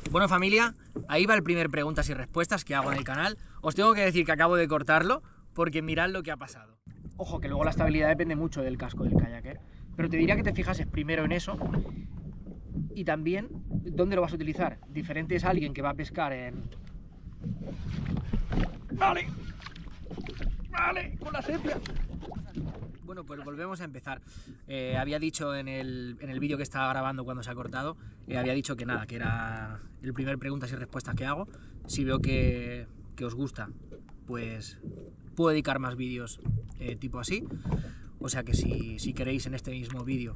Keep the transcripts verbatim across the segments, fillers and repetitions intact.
Bueno, familia, ahí va el primer preguntas y respuestas que hago en el canal. Os tengo que decir que acabo de cortarlo porque mirad lo que ha pasado. Ojo, que luego la estabilidad depende mucho del casco del kayak, ¿eh? Pero te diría que te fijases primero en eso y también dónde lo vas a utilizar. Diferente es alguien que va a pescar en... Vale, vale, con la sepia. Bueno, pues volvemos a empezar. Eh, había dicho en el, en el vídeo que estaba grabando cuando se ha cortado, eh, había dicho que nada, que era el primer preguntas y respuestas que hago. Si veo que, que os gusta, pues puedo dedicar más vídeos eh, tipo así. O sea que si, si queréis en este mismo vídeo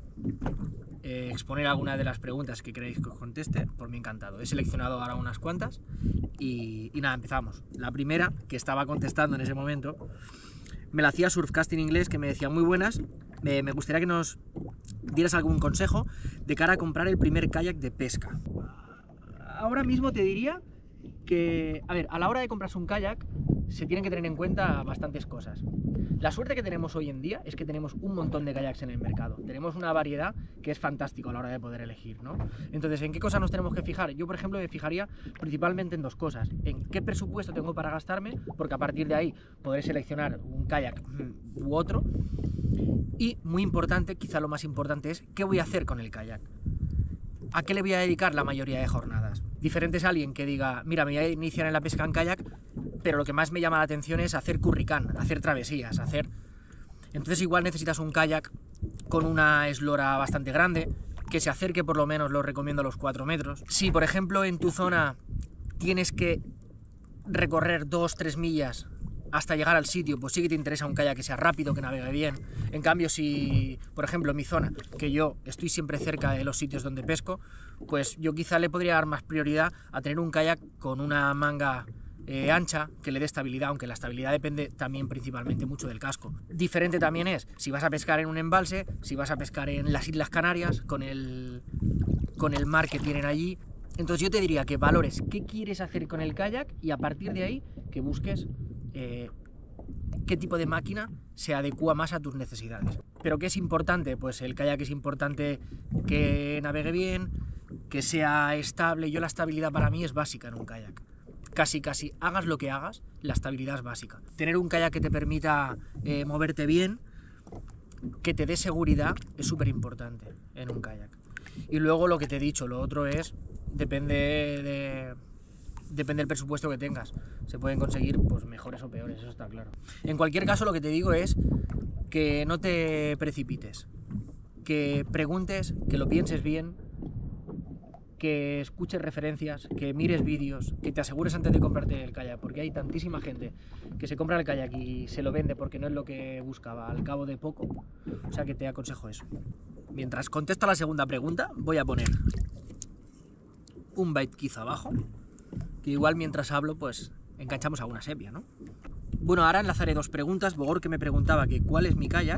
eh, exponer alguna de las preguntas que queréis que os conteste, por mí encantado. He seleccionado ahora unas cuantas y, y nada, empezamos. La primera, que estaba contestando en ese momento, me la hacía Surfcasting Inglés, que me decía muy buenas, me, me gustaría que nos dieras algún consejo de cara a comprar el primer kayak de pesca. Ahora mismo te diría que, a ver, a la hora de comprarse un kayak se tienen que tener en cuenta bastantes cosas. La suerte que tenemos hoy en día es que tenemos un montón de kayaks en el mercado. Tenemos una variedad que es fantástico a la hora de poder elegir, ¿no? Entonces, ¿en qué cosas nos tenemos que fijar? Yo, por ejemplo, me fijaría principalmente en dos cosas. En qué presupuesto tengo para gastarme, porque a partir de ahí podré seleccionar un kayak u otro. Y, muy importante, quizá lo más importante es qué voy a hacer con el kayak. ¿A qué le voy a dedicar la mayoría de jornadas? Diferente es alguien que diga, mira, me voy a iniciar en la pesca en kayak, pero lo que más me llama la atención es hacer curricán, hacer travesías, hacer... Entonces igual necesitas un kayak con una eslora bastante grande, que se acerque por lo menos, lo recomiendo, a los cuatro metros. Si, por ejemplo, en tu zona tienes que recorrer dos tres millas hasta llegar al sitio, pues sí que te interesa un kayak que sea rápido, que navegue bien. En cambio, si, por ejemplo, en mi zona, que yo estoy siempre cerca de los sitios donde pesco, pues yo quizá le podría dar más prioridad a tener un kayak con una manga eh, ancha, que le dé estabilidad, aunque la estabilidad depende también principalmente mucho del casco. Diferente también es si vas a pescar en un embalse, si vas a pescar en las Islas Canarias, con el, con el mar que tienen allí. Entonces yo te diría que valores qué quieres hacer con el kayak y a partir de ahí que busques Eh, qué tipo de máquina se adecua más a tus necesidades. ¿Pero qué es importante? Pues el kayak es importante que navegue bien, que sea estable. Yo la estabilidad para mí es básica en un kayak. Casi, casi, hagas lo que hagas, la estabilidad es básica. Tener un kayak que te permita eh, moverte bien, que te dé seguridad, es súper importante en un kayak. Y luego lo que te he dicho, lo otro es, depende de... Depende del presupuesto que tengas. Se pueden conseguir pues mejores o peores, eso está claro. En cualquier caso, lo que te digo es que no te precipites, que preguntes, que lo pienses bien, que escuches referencias, que mires vídeos, que te asegures antes de comprarte el kayak, porque hay tantísima gente que se compra el kayak y se lo vende porque no es lo que buscaba al cabo de poco. O sea que te aconsejo eso. Mientras contesto a la segunda pregunta, voy a poner un bait quizá abajo, que igual mientras hablo pues enganchamos a una sepia, ¿no? Bueno, ahora enlazaré dos preguntas. Bogor, que me preguntaba que cuál es mi kayak.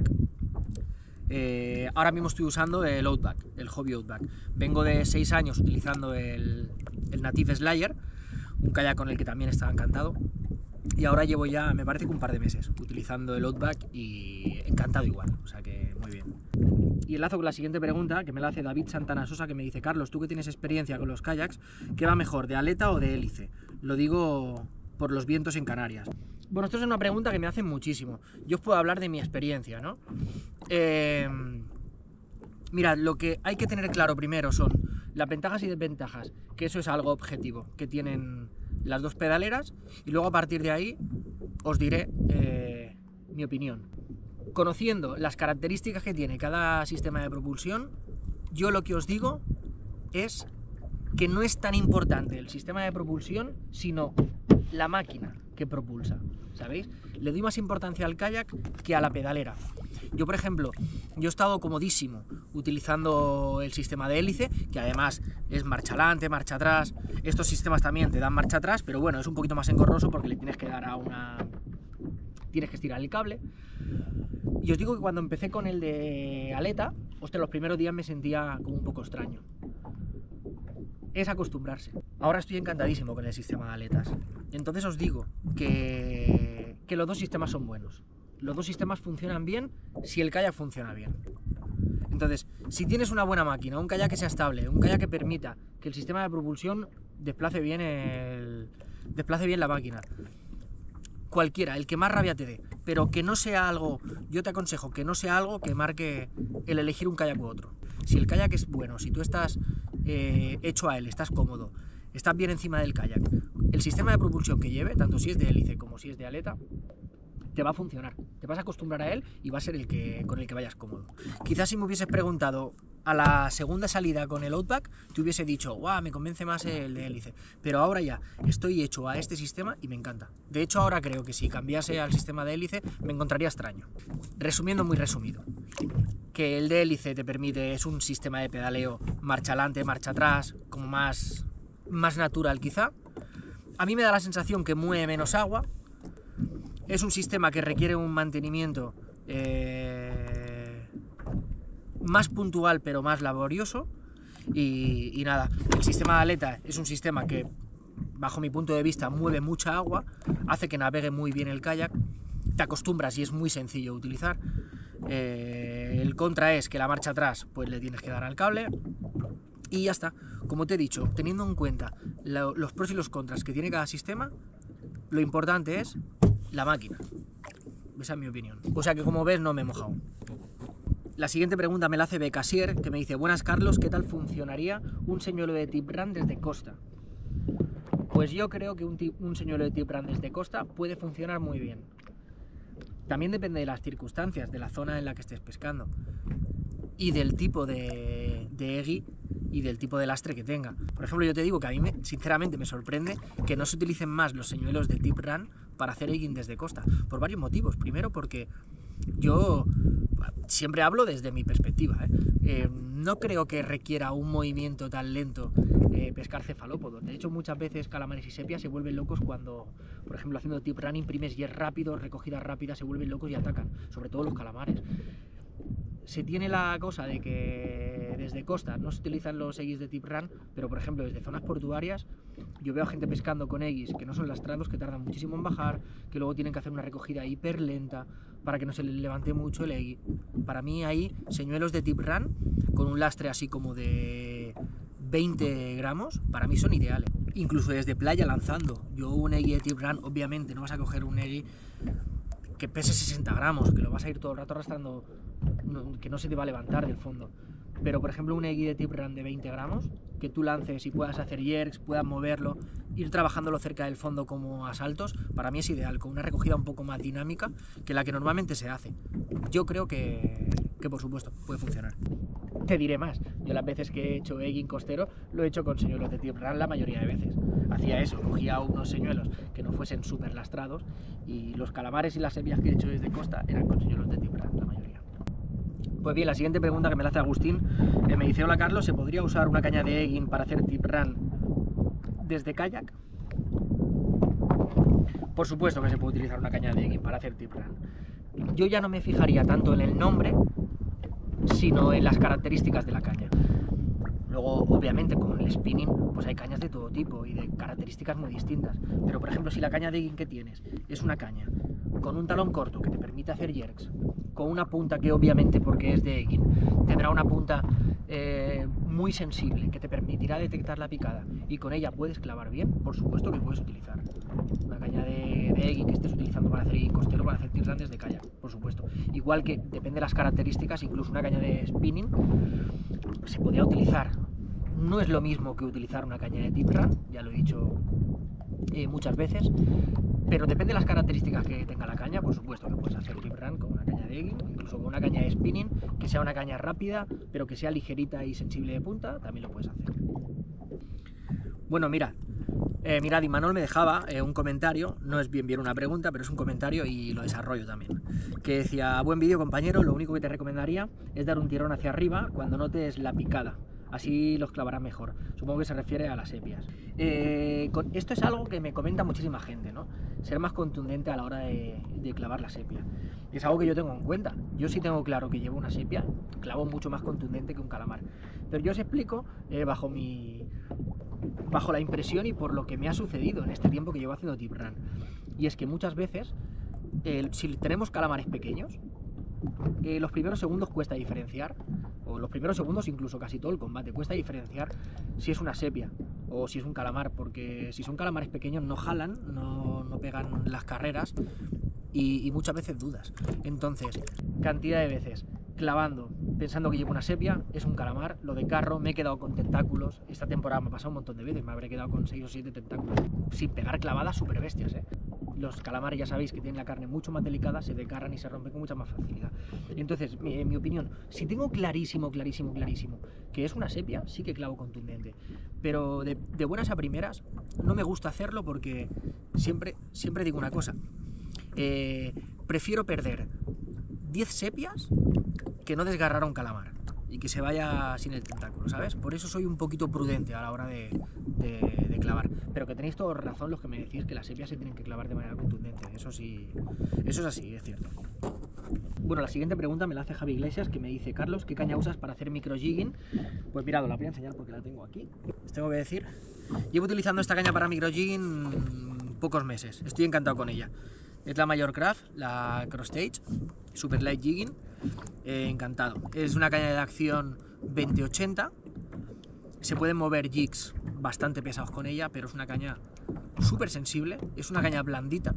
Eh, ahora mismo estoy usando el Outback, el Hobby Outback. Vengo de seis años utilizando el, el Native Slayer, un kayak con el que también estaba encantado. Y ahora llevo ya, me parece que un par de meses utilizando el Outback y encantado igual, o sea que muy bien. Y enlazo con la siguiente pregunta, que me la hace David Santana Sosa, que me dice: Carlos, tú que tienes experiencia con los kayaks, ¿qué va mejor, de aleta o de hélice? Lo digo por los vientos en Canarias. Bueno, esto es una pregunta que me hacen muchísimo. Yo os puedo hablar de mi experiencia, ¿no? Eh, mirad, lo que hay que tener claro primero son las ventajas y desventajas, que eso es algo objetivo, que tienen las dos pedaleras, y luego a partir de ahí os diré eh, mi opinión. Conociendo las características que tiene cada sistema de propulsión, yo lo que os digo es que no es tan importante el sistema de propulsión, sino la máquina que propulsa, ¿sabéis? Le doy más importancia al kayak que a la pedalera. Yo, por ejemplo, yo he estado comodísimo utilizando el sistema de hélice, que además es marcha adelante, marcha atrás. Estos sistemas también te dan marcha atrás, pero bueno, es un poquito más engorroso porque le tienes que dar a una... tienes que estirar el cable. Y os digo que cuando empecé con el de aleta, hostia, los primeros días me sentía como un poco extraño. Es acostumbrarse. Ahora estoy encantadísimo con el sistema de aletas. Entonces os digo que, que los dos sistemas son buenos. Los dos sistemas funcionan bien si el kayak funciona bien. Entonces, si tienes una buena máquina, un kayak que sea estable, un kayak que permita que el sistema de propulsión desplace bien el desplace bien la máquina. Cualquiera, el que más rabia te dé, pero que no sea algo, yo te aconsejo que no sea algo que marque el elegir un kayak u otro. Si el kayak es bueno, si tú estás eh, hecho a él, estás cómodo, estás bien encima del kayak, el sistema de propulsión que lleve, tanto si es de hélice como si es de aleta, te va a funcionar, te vas a acostumbrar a él y va a ser el que, con el que vayas cómodo. Quizás si me hubieses preguntado a la segunda salida con el Outback, te hubiese dicho, guau, me convence más el de hélice, pero ahora ya estoy hecho a este sistema y me encanta. De hecho, ahora creo que si cambiase al sistema de hélice me encontraría extraño. Resumiendo muy resumido, que el de hélice te permite, es un sistema de pedaleo marcha adelante, marcha atrás, como más, más natural quizá. A mí me da la sensación que mueve menos agua. Es un sistema que requiere un mantenimiento eh, más puntual pero más laborioso y, y nada, el sistema de aleta es un sistema que bajo mi punto de vista mueve mucha agua, hace que navegue muy bien el kayak, te acostumbras y es muy sencillo de utilizar. Eh, el contra es que la marcha atrás pues le tienes que dar al cable y ya está. Como te he dicho, teniendo en cuenta lo, los pros y los contras que tiene cada sistema, lo importante es la máquina. Esa es mi opinión. O sea que como ves no me he mojado. La siguiente pregunta me la hace Becasier, que me dice: buenas Carlos, ¿qué tal funcionaría un señuelo de tip run desde costa? Pues yo creo que un, tip, un señuelo de tip run desde costa puede funcionar muy bien. También depende de las circunstancias, de la zona en la que estés pescando y del tipo de, de egui y del tipo de lastre que tenga. Por ejemplo, yo te digo que a mí me, sinceramente me sorprende que no se utilicen más los señuelos de tip run para hacer egging desde costa, por varios motivos. Primero porque yo siempre hablo desde mi perspectiva, ¿eh? Eh, no creo que requiera un movimiento tan lento eh, pescar cefalópodos. De hecho, muchas veces calamares y sepias se vuelven locos cuando, por ejemplo, haciendo tip run imprimes yer rápido, recogidas rápidas, se vuelven locos y atacan, sobre todo los calamares. Se tiene la cosa de que desde costa no se utilizan los eguis de tip run, pero por ejemplo desde zonas portuarias yo veo a gente pescando con eguis que no son lastrados, que tardan muchísimo en bajar, que luego tienen que hacer una recogida hiper lenta para que no se les levante mucho el egui. Para mí ahí señuelos de tip run con un lastre así como de veinte gramos, para mí son ideales. Incluso desde playa lanzando, yo un egui de tip run, obviamente no vas a coger un egui que pese sesenta gramos, que lo vas a ir todo el rato arrastrando, no, que no se te va a levantar del fondo. Pero por ejemplo un egui de tip run de veinte gramos, que tú lances y puedas hacer jerks, puedas moverlo, ir trabajándolo cerca del fondo como a saltos, para mí es ideal, con una recogida un poco más dinámica que la que normalmente se hace. Yo creo que, que por supuesto puede funcionar. Te diré más, yo las veces que he hecho egging costero lo he hecho con señuelos de tip run la mayoría de veces. Hacía eso, cogía unos señuelos que no fuesen súper lastrados y los calamares y las sepias que he hecho desde costa eran con señuelos de tip run la mayoría. Pues bien, la siguiente pregunta que me la hace Agustín, eh, me dice: hola Carlos, ¿se podría usar una caña de egging para hacer tip run desde kayak? Por supuesto que se puede utilizar una caña de egging para hacer tip run. Yo ya no me fijaría tanto en el nombre, sino en las características de la caña. Luego, obviamente, con el spinning, pues hay cañas de todo tipo y de características muy distintas. Pero, por ejemplo, si la caña de egging que tienes es una caña con un talón corto que te permite hacer jerks, con una punta que obviamente, porque es de egging, tendrá una punta eh, muy sensible que te permitirá detectar la picada y con ella puedes clavar bien, por supuesto que puedes utilizar una caña de, de egging que estés utilizando para hacer egging costero, para hacer tip run desde kayak, por supuesto. Igual que depende de las características, incluso una caña de spinning se podría utilizar. No es lo mismo que utilizar una caña de tip run, ya lo he dicho eh, muchas veces, pero depende de las características que tenga la caña. Por supuesto que puedes hacer tip run con una caña de egging, incluso con una caña de spinning, que sea una caña rápida, pero que sea ligerita y sensible de punta, también lo puedes hacer. Bueno, mira, eh, mirad, Imanol me dejaba eh, un comentario, no es bien bien una pregunta, pero es un comentario y lo desarrollo también, que decía: buen vídeo compañero, lo único que te recomendaría es dar un tirón hacia arriba cuando notes la picada. Así los clavarás mejor. Supongo que se refiere a las sepias. Eh, con, esto es algo que me comenta muchísima gente, ¿no? Ser más contundente a la hora de, de clavar la sepia. Es algo que yo tengo en cuenta. Yo sí tengo claro que llevo una sepia, clavo mucho más contundente que un calamar. Pero yo os explico eh, bajo mi... bajo la impresión y por lo que me ha sucedido en este tiempo que llevo haciendo tip run. Y es que muchas veces, eh, si tenemos calamares pequeños, eh, los primeros segundos cuesta diferenciar, o los primeros segundos, incluso casi todo el combate, cuesta diferenciar si es una sepia o si es un calamar, porque si son calamares pequeños no jalan, no, no pegan las carreras y, y muchas veces dudas. Entonces, cantidad de veces clavando, pensando que llevo una sepia, es un calamar. Lo de carro, me he quedado con tentáculos. Esta temporada me ha pasado un montón de veces, me habré quedado con seis o siete tentáculos sin pegar clavadas súper bestias, ¿eh? Los calamares, ya sabéis que tienen la carne mucho más delicada, se desgarran y se rompen con mucha más facilidad. Entonces, mi, en mi opinión, si tengo clarísimo, clarísimo, clarísimo que es una sepia, sí que clavo contundente. Pero de, de buenas a primeras no me gusta hacerlo porque siempre, siempre digo una cosa. Eh, prefiero perder diez sepias que no desgarrar a un calamar y que se vaya sin el tentáculo, ¿sabes? Por eso soy un poquito prudente a la hora de, de, de clavar. Pero que tenéis toda razón los que me decís que las sepias se tienen que clavar de manera contundente. Eso sí, eso es así, es cierto. Bueno, la siguiente pregunta me la hace Javi Iglesias, que me dice: Carlos, ¿qué caña usas para hacer micro jigging? Pues mirad, os la voy a enseñar porque la tengo aquí. Os tengo que decir, llevo utilizando esta caña para micro jigging pocos meses. Estoy encantado con ella. Es la Majorcraft, la Cross Stage, Super Light Jigging, eh, encantado. Es una caña de acción veinte ochenta, se pueden mover jigs bastante pesados con ella, pero es una caña súper sensible, es una caña blandita,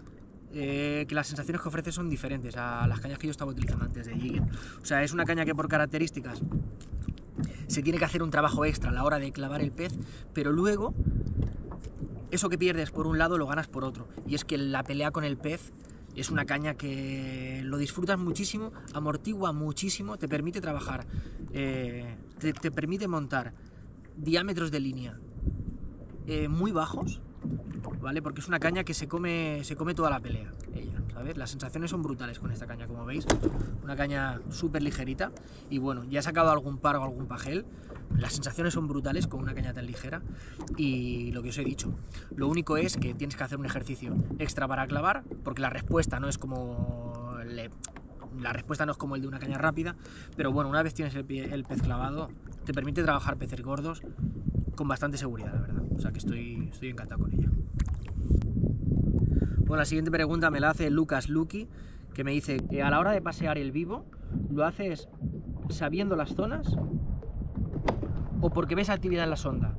eh, que las sensaciones que ofrece son diferentes a las cañas que yo estaba utilizando antes de jigging. O sea, es una caña que por características se tiene que hacer un trabajo extra a la hora de clavar el pez, pero luego eso que pierdes por un lado lo ganas por otro, y es que la pelea con el pez es una caña que lo disfrutas muchísimo, amortigua muchísimo, te permite trabajar, eh, te, te permite montar diámetros de línea eh, muy bajos, ¿vale? Porque es una caña que se come, se come toda la pelea, ella, ¿sabes? Las sensaciones son brutales con esta caña, como veis, una caña súper ligerita, y bueno, ya he sacado algún par o algún pajel. Las sensaciones son brutales con una caña tan ligera, y lo que os he dicho, lo único es que tienes que hacer un ejercicio extra para clavar, porque la respuesta no es como le, la respuesta no es como el de una caña rápida, pero bueno, una vez tienes el, pie, el pez clavado, te permite trabajar peces gordos con bastante seguridad, la verdad. O sea que estoy, estoy encantado con ella. Bueno, la siguiente pregunta me la hace Lucas Lucky, que me dice: a la hora de pasear el vivo, ¿lo haces sabiendo las zonas o porque ves actividad en la sonda?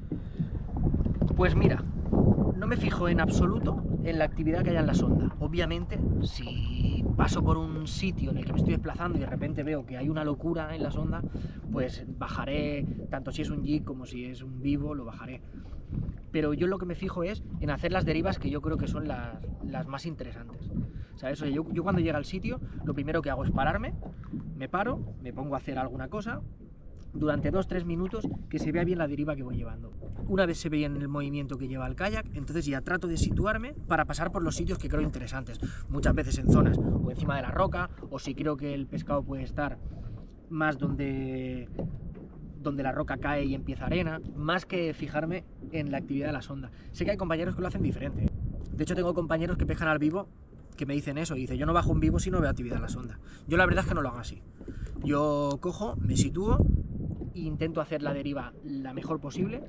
Pues mira, no me fijo en absoluto en la actividad que haya en la sonda. Obviamente, si paso por un sitio en el que me estoy desplazando y de repente veo que hay una locura en la sonda, pues bajaré, tanto si es un jig como si es un vivo, lo bajaré. Pero yo lo que me fijo es en hacer las derivas que yo creo que son las, las más interesantes. ¿Sabes? O sea, yo, yo cuando llego al sitio, lo primero que hago es pararme, me paro, me pongo a hacer alguna cosa durante dos tres minutos, que se vea bien la deriva que voy llevando. Una vez se ve bien el movimiento que lleva el kayak, entonces ya trato de situarme para pasar por los sitios que creo interesantes, muchas veces en zonas o encima de la roca, o si creo que el pescado puede estar más donde, donde la roca cae y empieza arena, más que fijarme en la actividad de la sonda. Sé que hay compañeros que lo hacen diferente, ¿eh? De hecho tengo compañeros que pescan al vivo que me dicen eso, y dice: yo no bajo un vivo si no veo actividad en la sonda. Yo la verdad es que no lo hago así. Yo cojo, me sitúo e intento hacer la deriva la mejor posible,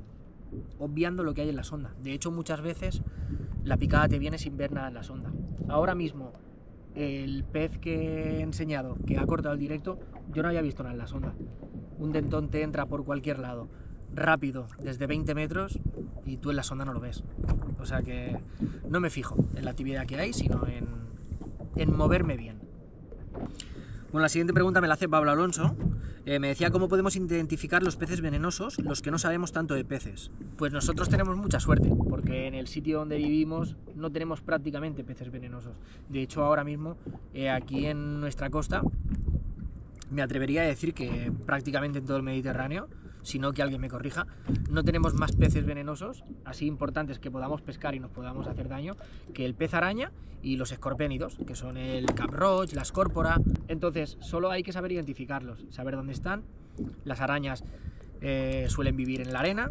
obviando lo que hay en la sonda. De hecho, muchas veces la picada te viene sin ver nada en la sonda. Ahora mismo, el pez que he enseñado, que ha cortado el directo, yo no había visto nada en la sonda. Un dentón te entra por cualquier lado, rápido, desde veinte metros, y tú en la sonda no lo ves. O sea que no me fijo en la actividad que hay, sino en, en moverme bien. Bueno, la siguiente pregunta me la hace Pablo Alonso. Eh, me decía: ¿cómo podemos identificar los peces venenosos, los que no sabemos tanto de peces? Pues nosotros tenemos mucha suerte, porque en el sitio donde vivimos no tenemos prácticamente peces venenosos. De hecho, ahora mismo, eh, aquí en nuestra costa, me atrevería a decir que prácticamente en todo el Mediterráneo, si no que alguien me corrija, no tenemos más peces venenosos, así importantes que podamos pescar y nos podamos hacer daño, que el pez araña y los escorpénidos, que son el caproch, la escórpora. Entonces, solo hay que saber identificarlos, saber dónde están. Las arañas eh, suelen vivir en la arena,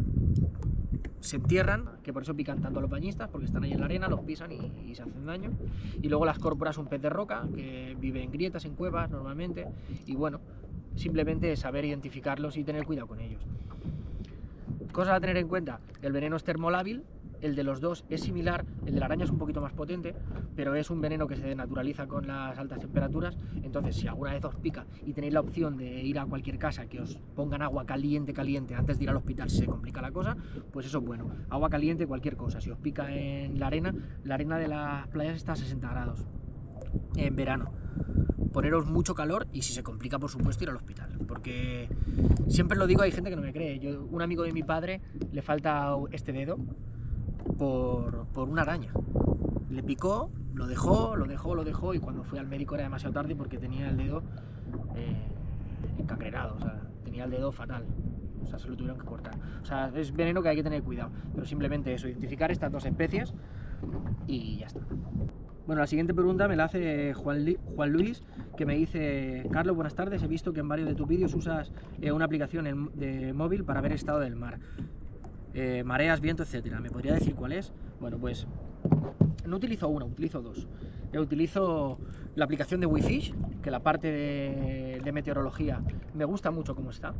se entierran, que por eso pican tanto a los bañistas, porque están ahí en la arena, los pisan y, y se hacen daño. Y luego la escórpora es un pez de roca, que vive en grietas, en cuevas normalmente, y bueno, simplemente saber identificarlos y tener cuidado con ellos. Cosas a tener en cuenta: el veneno es termolábil, el de los dos es similar, el de la araña es un poquito más potente, pero es un veneno que se denaturaliza con las altas temperaturas. Entonces, si alguna vez os pica y tenéis la opción de ir a cualquier casa que os pongan agua caliente, caliente, antes de ir al hospital si se complica la cosa, pues eso es bueno. Agua caliente, cualquier cosa. Si os pica en la arena, la arena de las playas está a sesenta grados en verano. Poneros mucho calor y si se complica, por supuesto, ir al hospital, porque siempre lo digo, hay gente que no me cree. Yo, un amigo de mi padre le falta este dedo por, por una araña, le picó, lo dejó, lo dejó, lo dejó y cuando fui al médico era demasiado tarde porque tenía el dedo eh, encangrenado, o sea, tenía el dedo fatal, o sea, se lo tuvieron que cortar. O sea, es veneno que hay que tener cuidado, pero simplemente eso, identificar estas dos especies y ya está. Bueno, la siguiente pregunta me la hace Juan, Li, Juan Luis, que me dice: Carlos, buenas tardes, he visto que en varios de tus vídeos usas eh, una aplicación en, de móvil para ver el estado del mar, eh, mareas, viento, etcétera. ¿Me podría decir cuál es? Bueno, pues no utilizo una, utilizo dos. Yo utilizo la aplicación de WeFish, que la parte de, de meteorología me gusta mucho cómo está.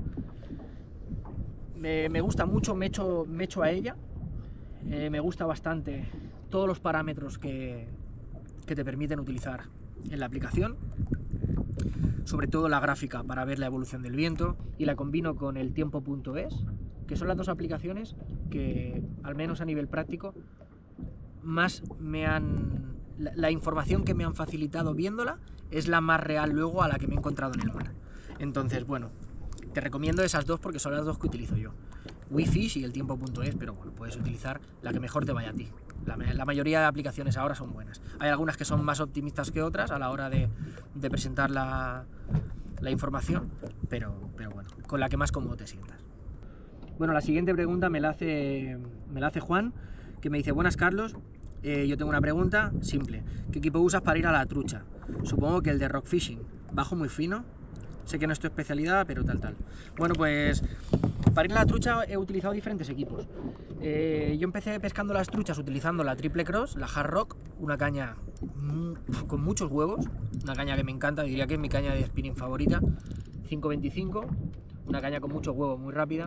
Me, me gusta mucho, me echo, me echo a ella, eh, me gusta bastante todos los parámetros que... que te permiten utilizar en la aplicación, sobre todo la gráfica para ver la evolución del viento, y la combino con el tiempo punto es, que son las dos aplicaciones que, al menos a nivel práctico, más me han... La, la información que me han facilitado viéndola es la más real luego a la que me he encontrado en el mar. Entonces, bueno, te recomiendo esas dos porque son las dos que utilizo yo. WeFish y el tiempo punto es, pero bueno, puedes utilizar la que mejor te vaya a ti. La, la mayoría de aplicaciones ahora son buenas. Hay algunas que son más optimistas que otras a la hora de, de presentar la, la información, pero, pero bueno, con la que más cómodo te sientas. Bueno, la siguiente pregunta me la hace, me la hace Juan, que me dice: buenas, Carlos, eh, yo tengo una pregunta simple. ¿Qué equipo usas para ir a la trucha? Supongo que el de Rock Fishing. ¿Bajo muy fino? Sé que no es tu especialidad, pero tal, tal. Bueno, pues para ir a la trucha he utilizado diferentes equipos. Eh, yo empecé pescando las truchas utilizando la Triple Cross, la Hard Rock, una caña con muchos huevos, una caña que me encanta, diría que es mi caña de spinning favorita, cinco veinticinco, una caña con muchos huevos, muy rápida,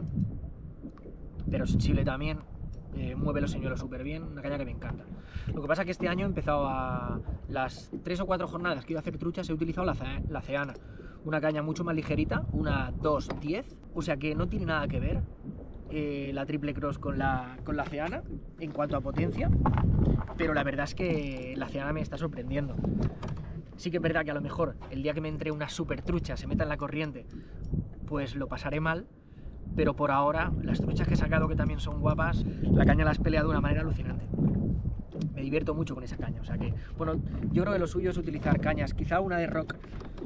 pero sensible también, eh, mueve los señuelos súper bien, una caña que me encanta. Lo que pasa es que este año he empezado a... las tres o cuatro jornadas que iba a hacer truchas he utilizado la, la Ceana, una caña mucho más ligerita, una dos diez, o sea que no tiene nada que ver eh, la Triple Cross con la, con la Ceana en cuanto a potencia, pero la verdad es que la Ceana me está sorprendiendo. Sí que es verdad que a lo mejor el día que me entre una super trucha se meta en la corriente, pues lo pasaré mal, pero por ahora las truchas que he sacado, que también son guapas, la caña la has peleado de una manera alucinante. Me divierto mucho con esa caña, o sea que, bueno, yo creo que lo suyo es utilizar cañas, quizá una de rock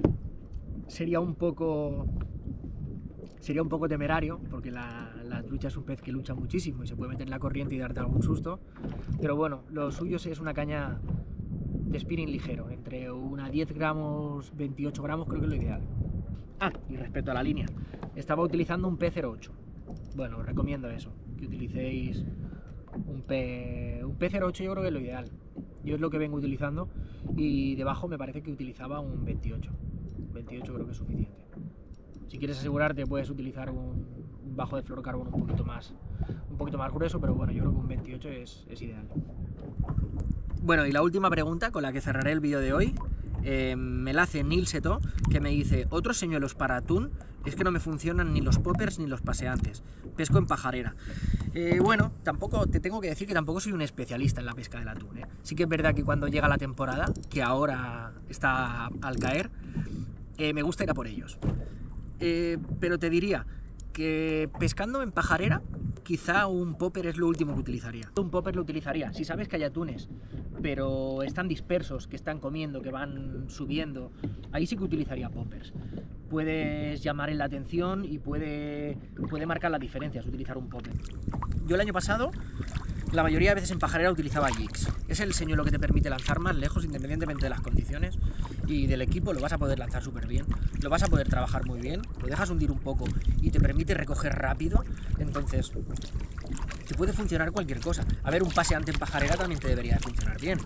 sería un poco sería un poco temerario, porque la, la trucha es un pez que lucha muchísimo y se puede meter en la corriente y darte algún susto, pero bueno, lo suyo es una caña de spinning ligero, entre una diez gramos, veintiocho gramos, creo que es lo ideal. Ah, y respecto a la línea, estaba utilizando un P cero ocho. Bueno, os recomiendo eso, que utilicéis un P, un P cero ocho, yo creo que es lo ideal. Yo es lo que vengo utilizando y debajo me parece que utilizaba un veintiocho. veintiocho creo que es suficiente. Si quieres asegurarte puedes utilizar un, un bajo de fluorocarbono un poquito más un poquito más grueso, pero bueno, yo creo que un veintiocho es, es ideal. Bueno, y la última pregunta con la que cerraré el vídeo de hoy, eh, me la hace Neil Seto, que me dice: otros señuelos para atún, es que no me funcionan ni los poppers ni los paseantes, pesco en pajarera. Eh, bueno, tampoco te tengo que decir que tampoco soy un especialista en la pesca del atún, ¿eh? Sí que es verdad que cuando llega la temporada, que ahora está al caer, eh, me gusta ir a por ellos. Eh, pero te diría que pescando en pajarera, quizá un popper es lo último que utilizaría. Un popper lo utilizaría si sabes que hay atunes, pero están dispersos, que están comiendo, que van subiendo. Ahí sí que utilizaría poppers. Puedes llamar la atención y puede, puede marcar las diferencias utilizar un popper. Yo el año pasado, la mayoría de veces en pajarera utilizaba jigs. Es el señuelo que te permite lanzar más lejos independientemente de las condiciones y del equipo. Lo vas a poder lanzar súper bien, lo vas a poder trabajar muy bien, lo dejas hundir un poco y te permite recoger rápido. Entonces te puede funcionar cualquier cosa. A ver, un paseante en pajarera también te debería de funcionar bien.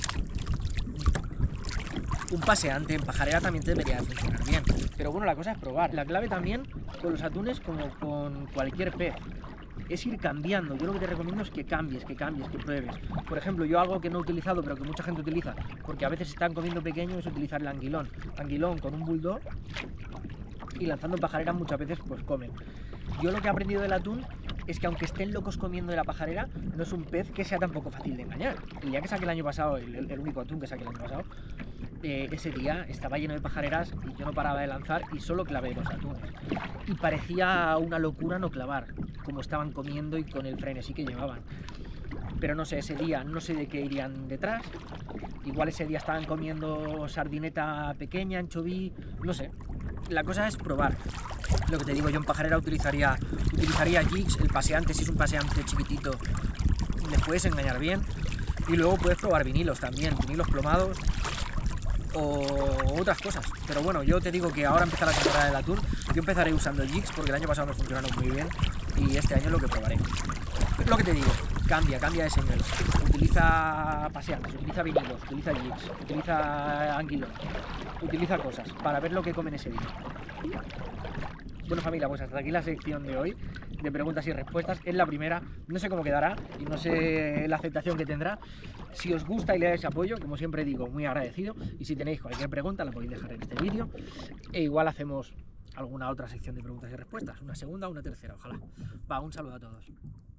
Un paseante en pajarera también te debería de funcionar bien. Pero bueno, la cosa es probar. La clave también con los atunes, como con cualquier pez, es ir cambiando. Yo lo que te recomiendo es que cambies, que cambies, que pruebes. Por ejemplo, yo algo que no he utilizado, pero que mucha gente utiliza, porque a veces están comiendo pequeño, es utilizar el anguilón. Anguilón con un bulldog y lanzando pajareras muchas veces pues comen. Yo lo que he aprendido del atún es que aunque estén locos comiendo de la pajarera, no es un pez que sea tampoco fácil de engañar. El día que saqué el año pasado, el, el único atún que saqué el año pasado, eh, ese día estaba lleno de pajareras y yo no paraba de lanzar y solo clavé dos atunes. Y parecía una locura no clavar, como estaban comiendo y con el frenesí que llevaban. Pero no sé, ese día no sé de qué irían detrás. Igual ese día estaban comiendo sardineta pequeña, anchoví, no sé. La cosa es probar. Lo que te digo, yo en pajarera utilizaría, utilizaría jigs, el paseante, si es un paseante chiquitito, le puedes engañar bien. Y luego puedes probar vinilos también, vinilos plomados o otras cosas. Pero bueno, yo te digo que ahora empieza la temporada del atún. Yo empezaré usando jigs porque el año pasado me funcionaron muy bien y este año es lo que probaré. Lo que te digo, cambia, cambia de señuelo. Utiliza paseantes, utiliza vinilos, utiliza jigs, utiliza anguilón, utiliza cosas para ver lo que comen ese día. Bueno familia, pues hasta aquí la sección de hoy de preguntas y respuestas. Es la primera, no sé cómo quedará y no sé la aceptación que tendrá. Si os gusta y le dais apoyo, como siempre digo, muy agradecido. Y si tenéis cualquier pregunta la podéis dejar en este vídeo. E igual hacemos alguna otra sección de preguntas y respuestas, una segunda o una tercera, ojalá. Va, un saludo a todos.